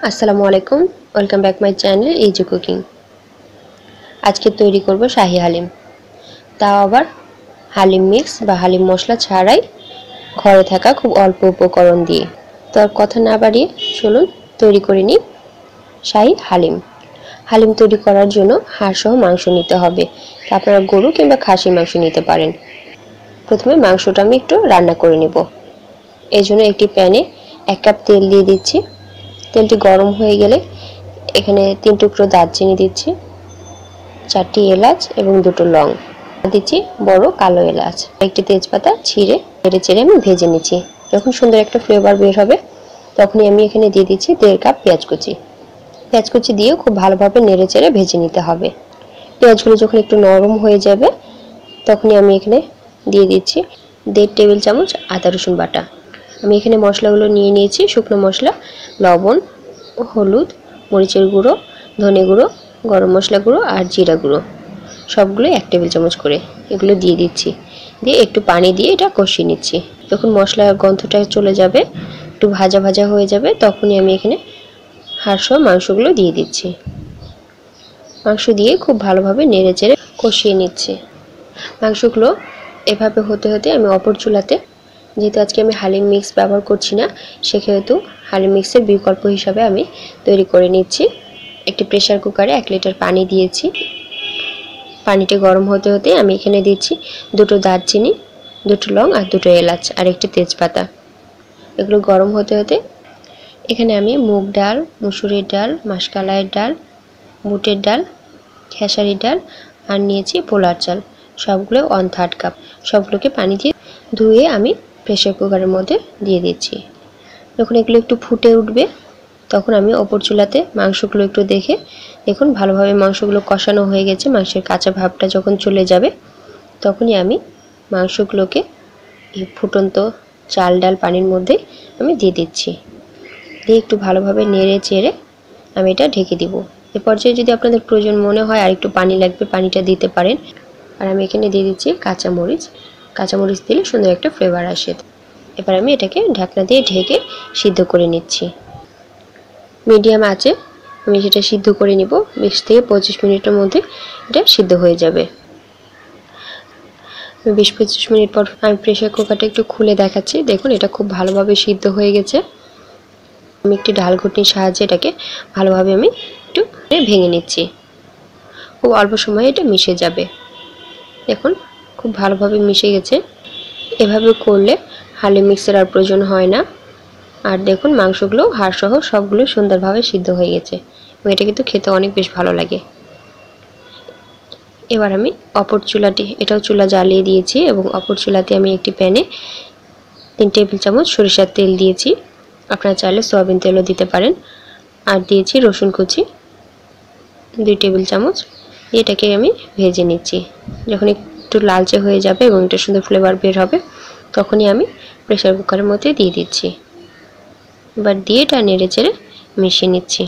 আসসালামু আলাইকুম, welcome back my channel easy cooking. আজকে তৈরি করব শাহি হালিম, তাও আবার হালিম মিক্স বা হালিম মশলা ছাড়াই, ঘরে থাকা খুব অল্প উপকরণ দিয়ে। তো আর কথা না বাড়িয়ে চলুন তৈরি করে নিই শাহি হালিম। হালিম তৈরি করার জন্য হাড়সহ মাংস নিতে হবে। আপনারা গরু কিংবা খাসির মাংস নিতে পারেন। প্রথমে মাংসটা আমি একটু রান্না করে নেব। এই জন্য একটি প্যানে 1 কাপ তেল দিয়ে দিচ্ছি। তেলটি গরম হয়ে গেলে এখানে 3 টুকরো দারচিনি দিচ্ছি, 4টি এলাচ এবং 2টো লং দিচ্ছি, বড় কালো এলাচ, একটি তেজপাতা ছিঁড়ে নেড়েচেড়ে আমি ভেজে নিচ্ছি। যখন সুন্দর একটা ফ্লেভার বের হবে তখনই আমি এখানে দিয়ে দিচ্ছি 1.5 কাপ পেঁয়াজ কুচি। পেঁয়াজ কুচি দিয়েও খুব ভালোভাবে নেড়েচেড়ে ভেজে নিতে হবে। পেঁয়াজগুলো যখন একটু নরম হয়ে যাবে তখনই আমি এখানে দিয়ে দিচ্ছি 1.5 টেবিল চামচ আদা রসুন বাটা। আমি এখানে মশলাগুলো নিয়ে নিয়েছি। শুকনো মশলা, লবণ, হলুদ, মরিচের গুঁড়ো, ধনে গুঁড়ো, গরম মশলা গুঁড়ো আর জিরা গুঁড়ো, সবগুলো 1 টেবিল চামচ করে এগুলো দিয়ে দিচ্ছি। দিয়ে একটু পানি দিয়ে এটা কষিয়ে নিচ্ছি। যখন মশলার গন্ধটা চলে যাবে, একটু ভাজা ভাজা হয়ে যাবে, তখনই আমি এখানে হাড়সহ মাংসগুলো দিয়ে দিচ্ছি। মাংস দিয়ে খুব ভালোভাবে নেড়েচেড়ে কষিয়ে নিচ্ছি। মাংসগুলো এভাবে হতে হতে আমি অপর চুলাতে, যেহেতু আজকে আমি হালিম মিক্স ব্যবহার করছি না, সেহেতু হালিম মিক্সের বিকল্প হিসাবে আমি তৈরি করে নিচ্ছি। একটি প্রেসার কুকারে 1 লিটার পানি দিয়েছি। পানিটা গরম হতে হতে আমি এখানে দিচ্ছি 2টো দারচিনি, 2টো লং আর 2টো এলাচ আর একটি তেজপাতা। এগুলো গরম হতে হতে এখানে আমি মুগ ডাল, মুসুরির ডাল, মাসকলাইয়ের ডাল, বুটের ডাল, খেসারির ডাল আর নিয়েছি পোলার চাল, সবগুলো 1/3 কাপ। সবগুলোকে পানি দিয়ে ধুয়ে আমি প্রেসার কুকারের মধ্যে দিয়ে দিচ্ছি। যখন এগুলো একটু ফুটে উঠবে তখন আমি অপর চুলাতে মাংসগুলো একটু দেখে, দেখুন ভালোভাবে মাংসগুলো কষানো হয়ে গেছে। মাংসের কাঁচা ভাবটা যখন চলে যাবে তখনই আমি মাংসগুলোকে এই ফুটন্ত চাল ডাল পানির মধ্যে আমি দিয়ে দিচ্ছি। দিয়ে একটু ভালোভাবে নেড়ে চেড়ে আমি এটা ঢেকে দিব। এ পর্যায়ে যদি আপনাদের প্রয়োজন মনে হয় আর একটু পানি লাগবে, পানিটা দিতে পারেন। আর আমি এখানে দিয়ে দিচ্ছি কাঁচামরিচ। কাঁচামরিচ দিলে সুন্দর একটা ফ্লেভার আসে। এবার আমি এটাকে ঢাকনা দিয়ে ঢেকে সিদ্ধ করে নিচ্ছি। মিডিয়াম আঁচে আমি সেটা সিদ্ধ করে নিব। 20 থেকে 25 মিনিটের মধ্যে এটা সিদ্ধ হয়ে যাবে। 20-25 মিনিট পর আমি প্রেসার কুকারটা একটু খুলে দেখাচ্ছি। দেখুন এটা খুব ভালোভাবে সিদ্ধ হয়ে গেছে। আমি একটি ঢাল ঘুটনির সাহায্যে এটাকে ভালোভাবে আমি একটু ভেঙে নিচ্ছি। খুব অল্প সময়ে এটা মিশে যাবে। দেখুন খুব ভালোভাবে মিশে গেছে। এভাবে করলে হালিম মিক্সের আর প্রয়োজন হয় না। আর দেখুন মাংসগুলো হাড়সহ সবগুলো সুন্দরভাবে সিদ্ধ হয়ে গেছে এবং এটা কিন্তু খেতে অনেক বেশ ভালো লাগে। এবার আমি অপর চুলাটি, এটাও চুলা জ্বালিয়ে দিয়েছি এবং অপর চুলাতে আমি একটি প্যানে 3 টেবিল চামচ সরিষার তেল দিয়েছি। আপনারা চাইলে সয়াবিন তেলও দিতে পারেন। আর দিয়েছি রসুন কুচি 2 টেবিল চামচ। এটাকে আমি ভেজে নিচ্ছি। যখন একটু লালচে হয়ে যাবে এবং একটা সুন্দর ফ্লেভার বের হবে তখনই আমি প্রেসার কুকারের মধ্যে দিয়ে দিচ্ছি। এবার দিয়ে এটা নেড়ে চেড়ে মিশিয়ে নিচ্ছি।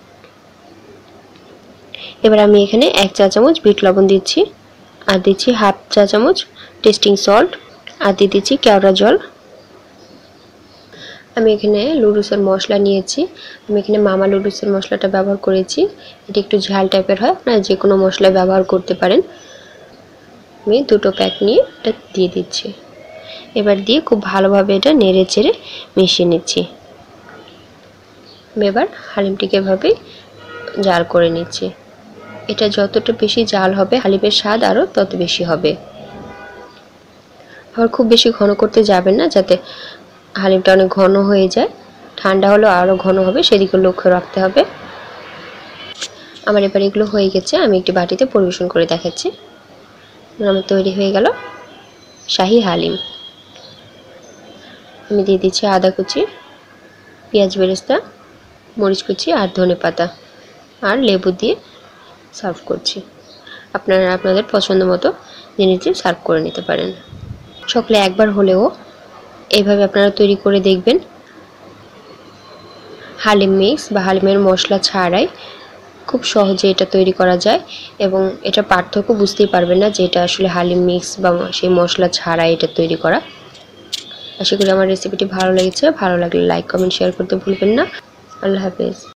এবার আমি এখানে 1 চা চামচ বিট লবণ দিচ্ছি আর দিচ্ছি 1/2 চা চামচ টেস্টিং সল্ট আর দিয়ে দিচ্ছি কেওড়া জল। আমি এখানে লুডুসের মশলা নিয়েছি। আমি এখানে মামা লুডুসের মশলাটা ব্যবহার করেছি। এটি একটু ঝাল টাইপের হয়, আপনারা যে কোনো মশলা ব্যবহার করতে পারেন। আমি 2টো প্যাক নিয়ে এটা দিয়ে দিচ্ছি। এবার দিয়ে খুব ভালোভাবে এটা নেড়ে চেড়ে মিশিয়ে নিচ্ছি। এবার হালিমটিকে এভাবেই জাল করে নিচ্ছি। এটা যতটা বেশি জাল হবে হালিমের স্বাদ আরও তত বেশি হবে। আবার খুব বেশি ঘন করতে যাবেন না, যাতে হালিমটা অনেক ঘন হয়ে যায়। ঠান্ডা হলে আরও ঘন হবে, সেদিকে লক্ষ্য রাখতে হবে। আমার এবার এগুলো হয়ে গেছে, আমি একটি বাটিতে পরিবেশন করে দেখাচ্ছি। আমার তৈরি হয়ে গেল শাহি হালিম। আমি দিয়ে দিচ্ছি আদা কুচি, পেঁয়াজ বেরেস্তা, মরিচ কুচি আর ধনেপাতা আর লেবু দিয়ে সার্ভ করছি। আপনারা আপনাদের পছন্দ মতো জিনিস দিয়ে সার্ভ করে নিতে পারেন। সকলে একবার হলেও এইভাবে আপনারা তৈরি করে দেখবেন। হালিম মিক্স বা হালিমের মশলা ছাড়াই খুব সহজে এটা তৈরি করা যায় এবং এটা পার্থক্য বুঝতেই পারবেন না যে এটা আসলে হালিম মিক্স বা সেই মশলা ছাড়াই এটা তৈরি করা। আশা করি আমার রেসিপিটি ভালো লেগেছে। ভালো লাগলে লাইক, কমেন্ট, শেয়ার করতে ভুলবেন না। আল্লাহ হাফেজ।